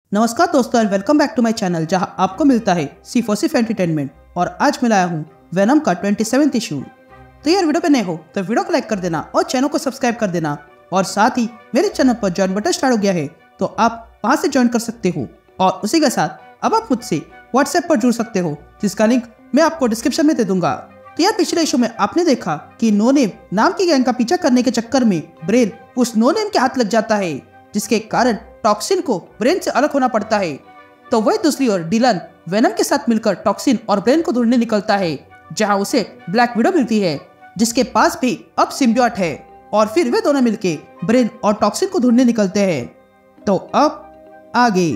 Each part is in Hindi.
नमस्कार दोस्तों and welcome back to my channel जहां आपको मिलता है सिर्फ और सिर्फ एंटरटेनमेंट। और आज मैं लाया हूं वेनम का 27th इशू। तो यार वीडियो पे नए हो तो वीडियो को लाइक कर देना और चैनल को सब्सक्राइब कर देना। और साथ ही मेरे चैनल पर ज्वाइन बटन स्टार्ट हो गया है तो आप वहां से ज्वाइन कर सकते हो। और उसी के साथ अब आप मुझसे व्हाट्सएप पर जुड़ सकते हो जिसका लिंक मैं आपको डिस्क्रिप्शन में दे दूंगा। तो यार पिछले इशू में आपने देखा कि नो नेम नाम की गैंग का पीछा करने के चक्कर में ब्रेन उस नो नेम के हाथ लग जाता है, जिसके कारण टॉक्सिन को ब्रेन से अलग होना पड़ता है। तो वही दूसरी ओर डिलन वेनम के साथ मिलकर टॉक्सिन और ब्रेन को ढूंढने निकलता है, जहां उसे ब्लैक विडो मिलती है जिसके पास भी अब सिम्बियोट है। और फिर वे दोनों मिलके ब्रेन और टॉक्सिन को ढूंढने निकलते हैं। तो अब आगे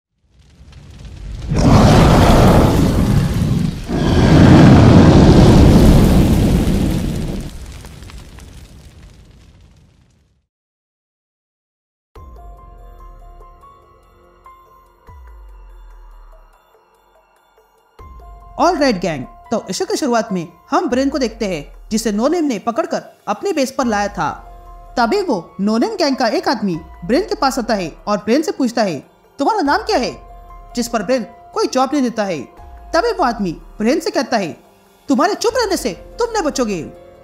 ऑल राइट गैंग। तो इशू की शुरुआत में हम ब्रेन को देखते हैं जिसे नो नेम ने पकड़कर अपने बेस पर लाया था। तभी वो नो नेम गैंग का एक आदमी ब्रेन के पास आता है और ब्रेन से पूछता है तुम्हारा नाम क्या है, जिस पर ब्रेन कोई जवाब नहीं देता है। तभी वो आदमी ब्रेन से कहता है तुम्हारे चुप रहने से तुम नहीं बचोगे।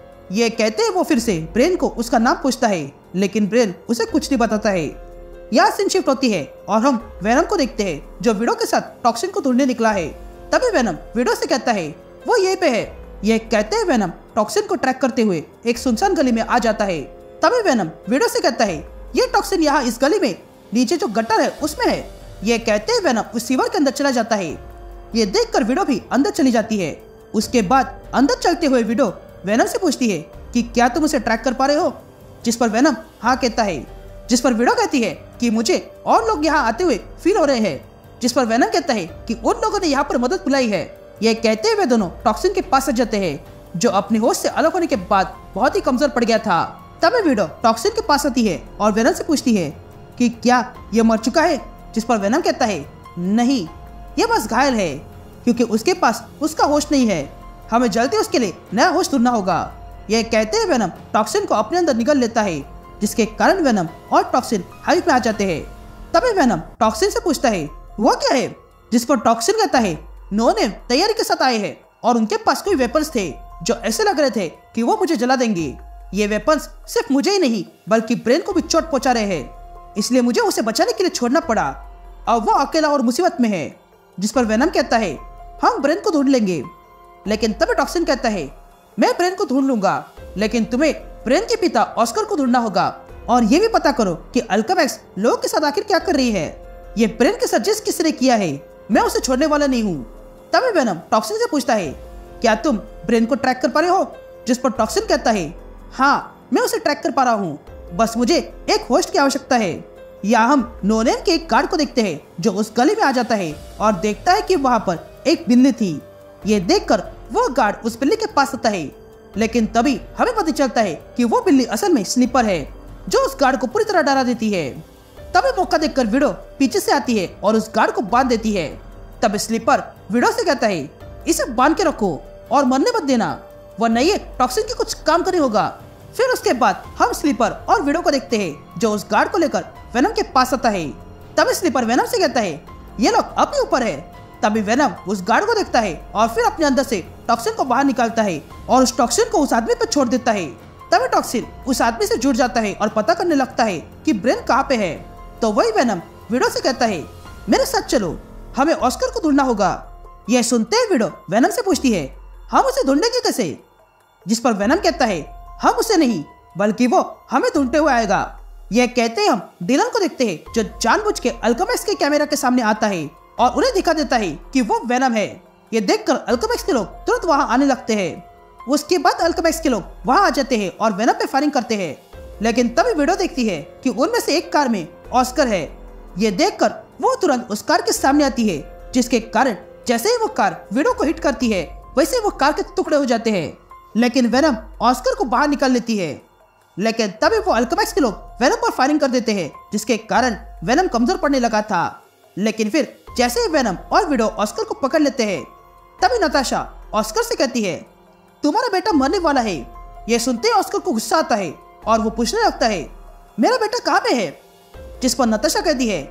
ये कहते हैं वो फिर से ब्रेन को उसका नाम पूछता है, लेकिन ब्रेन उसे कुछ नहीं बताता है। यहाँ सीन शिफ्ट होती है और हम वेनम को देखते हैं जो विडो के साथ टॉक्सिन को ढूंढने निकला है। तभी वेनम विडो से कहता है वो यहीं पे है। ये कहते हैं वेनम टॉक्सिन को ट्रैक करते हुए एक सुनसान गली में आ जाता है। तभी वेनम विडो से कहता है ये टॉक्सिन यहाँ इस गली में नीचे जो गटर है उसमें है। ये कहते हैं वेनम उस सीवर के अंदर चला जाता है। ये देखकर विडो भी अंदर चली जाती है। उसके बाद अंदर चलते हुए विडो वेनम से पूछती है कि क्या तुम उसे ट्रैक कर पा रहे हो, जिस पर वेनम हाँ कहता है। जिस पर विडो कहती है कि मुझे और लोग यहाँ आते हुए फील हो रहे हैं, जिस पर वेनम कहता है कि उन लोगों ने यहाँ पर मदद बुलाई है। ये कहते हुए दोनों टॉक्सिन के पास जाते हैं जो अपने होश से अलग होने के बाद बहुत ही कमजोर पड़ गया था। तभी विडो टॉक्सिन के पास आती है और वेनम से पूछती है कि क्या ये मर चुका है, जिस पर वेनम कहता है नहीं, ये बस घायल है क्योंकि उसके पास उसका होश नहीं है। हमें जल्दी उसके लिए नया होश ढूंढना होगा। ये कहते हुए वेनम टॉक्सिन को अपने अंदर निगल लेता है, जिसके कारण वेनम और टॉक्सिन हाइट में आ जाते हैं। तभी वेनम टॉक्सिन से पूछता है वो क्या है, जिस पर टॉक्सिन कहता है नो नेम तैयारी के साथ आए हैं और उनके पास कोई वेपन्स थे जो ऐसे लग रहे थे कि वो मुझे जला देंगे। ये वेपन्स सिर्फ मुझे ही नहीं बल्कि ब्रेन को भी चोट पहुंचा रहे हैं, इसलिए मुझे उसे बचाने के लिए छोड़ना पड़ा। अब वो अकेला और मुसीबत में है। जिस पर वेनम कहता है हम ब्रेन को ढूंढ लेंगे। लेकिन तभी टॉक्सिन कहता है मैं ब्रेन को ढूंढ लूंगा, लेकिन तुम्हें ब्रेन के पिता ऑस्कर को ढूंढना होगा और ये भी पता करो कि अल्केमिस्ट लोगों के साथ आखिर क्या कर रही है। ये ब्रेन के साथ जिस किसी ने किया है मैं उसे छोड़ने वाला नहीं हूँ। तभी वेनम टॉक्सिन से पूछता है क्या तुम ब्रेन को ट्रैक कर पा रहे हो, जिस पर टॉक्सिन कहता है हाँ मैं उसे ट्रैक कर पा रहा हूँ, बस मुझे एक होस्ट की आवश्यकता है। यहाँ हम नो नेम के एक गार्ड को देखते हैं जो उस गली में आ जाता है और देखता है कि वहाँ पर एक बिल्ली थी। ये देखकर वो गार्ड उस बिल्ली के पास आता है, लेकिन तभी हमें पता चलता है कि वो बिल्ली असल में स्लीपर है जो उस गार्ड को पूरी तरह डरा देती है। तभी मौका देखकर विडो पीछे से आती है और उस गार्ड को बांध देती है। तब स्लीपर विडो से कहता है इसे बांध के रखो और मरने मत देना, वरना ये टॉक्सिन के कुछ काम करने होगा। फिर उसके बाद हम स्लीपर और विडो को देखते हैं जो उस गार्ड को लेकर वेनम के पास आता है। तभी स्लीपर वेनम से कहता है ये लोग अपने ऊपर है। तभी वेनम उस गार्ड को देखता है और फिर अपने अंदर से टॉक्सिन को बाहर निकालता है और उस टॉक्सिन को उस आदमी पर छोड़ देता है। तभी टॉक्सिन उस आदमी से जुड़ जाता है और पता करने लगता है कि ब्रेन कहाँ पे है। तो वही वेनम विडो से कहता है मेरे साथ चलो, हमें ऑस्कर को ढूंढना होगा। यह सुनते ही विडो वेनम से पूछती है हम उसे ढूंढेंगे कैसे, जिस पर वेनम कहता है हम उसे नहीं बल्कि वो हमें ढूंढते हुए आएगा। यह कहते ही हम डिलन को देखते हैं जो जानबूझ के अल्केमिस्ट के कैमरा के सामने आता है और उन्हें दिखा देता है कि वो वेनम है। ये देखकर अल्केमिस्ट के लोग तुरंत वहां आने लगते हैं। उसके बाद अल्केमिस्ट के लोग वहां आ जाते हैं और वेनम पे फायरिंग करते हैं। लेकिन तभी विडो देखती है कि उनमें से एक कार में ऑस्कर है। ये देखकर वो तुरंत उस कार के सामने आती है, जिसके कारण जैसे ही वो कार विडो को हिट करती है वैसे वो कार के टुकड़े हो जाते हैं। लेकिन वेनम ऑस्कर को बाहर निकाल लेती है। लेकिन तभी वो अल्केमिस्ट के लोग वेनम पर फायरिंग कर देते हैं, जिसके कारण वेनम कमजोर पड़ने लगा था। लेकिन फिर जैसे ही वेनम और विडो ऑस्कर को पकड़ लेते हैं तभी नताशा ऑस्कर से कहती है तुम्हारा बेटा मरने वाला है। ये सुनते ही ऑस्कर को गुस्सा आता है और वो पूछने लगता है मेरा बेटा कहाँ पे है, जिस पर नताशा कहती है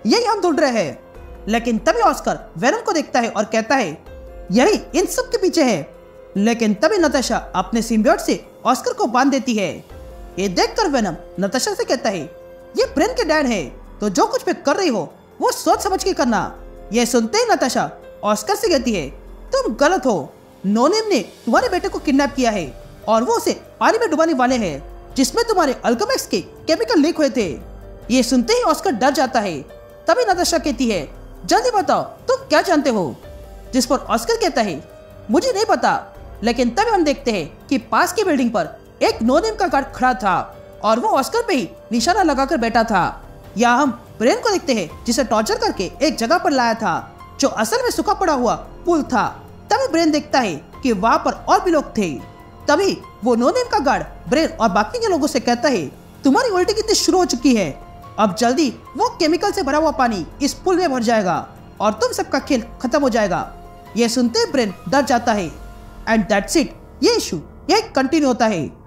यही हम ढूंढ रहे हैं। लेकिन तभी ऑस्कर वेनम को देखता है और कहता है यही इन सब के पीछे है। लेकिन तभी नताशा अपने सिम्बियोट से ऑस्कर को बांध देती है। ये देखकर वेनम नताशा से कहता है ये ब्रेन के डैड है, तो जो कुछ भी कर रही हो वो सोच समझ के करना। यह सुनते ही नताशा ऑस्कर से कहती है तुम गलत हो, नो नेम ने तुम्हारे बेटे को किडनैप किया है और वो उसे पानी में डुबाने वाले हैं जिसमें तुम्हारे अल्केमिस्ट के केमिकल लीक हुए थे। ये सुनते ही ऑस्कर डर जाता है। तभी नताशा कहती है जल्दी बताओ तुम क्या जानते हो। जिस पर ऑस्कर कहता है मुझे नहीं पता। लेकिन तभी हम देखते हैं कि पास की बिल्डिंग पर एक नो नेम का गार्ड खड़ा था और वो ऑस्कर पे ही निशाना लगाकर बैठा था। यहाँ हम ब्रेन को देखते हैं जिसे टॉर्चर करके एक जगह पर लाया था जो असल में सूखा पड़ा हुआ पुल था। तभी ब्रेन देखता है कि वहाँ पर और भी लोग थे। तभी वो नो नेम का गार्ड ब्रेन और बाकी के लोगों से कहता है तुम्हारी उल्टी गिनती शुरू हो चुकी है, अब जल्दी वो केमिकल से भरा हुआ पानी इस पुल में भर जाएगा और तुम सबका खेल खत्म हो जाएगा। ये सुनते ही ब्रेन डर जाता है। एंड दैट्स इट, ये इशू यही कंटिन्यू होता है।